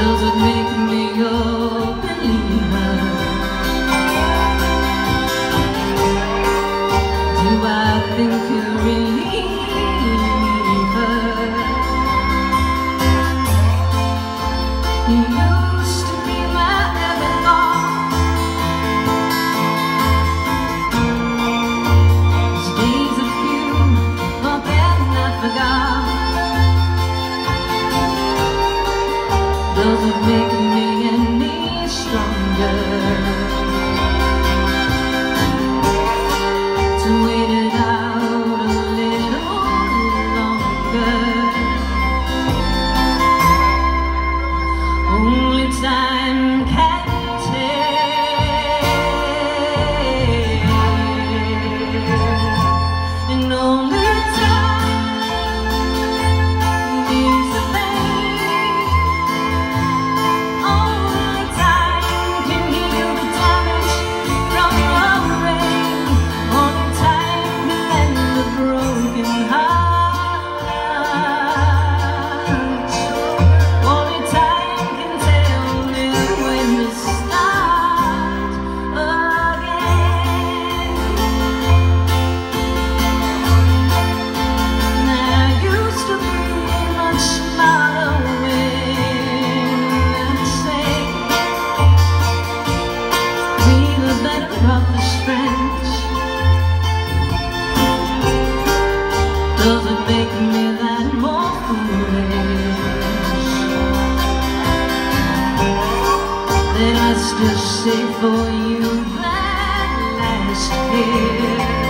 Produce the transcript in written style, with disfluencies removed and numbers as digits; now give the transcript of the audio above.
Does it make me your believer? Do I think you're a reliever? You used to be my every thought. These days are few, forget not forgot. Does it make me any stronger to wait it out a little longer? Only time can tell, and only time leaves the pain. Only time can heal the damage from your rain. Only time can mend the broken heart. Only time can tell me when to start again. And I used to be much smarter when say we were better off as friends. Does it make me that more foolish that I still say for you that last kiss?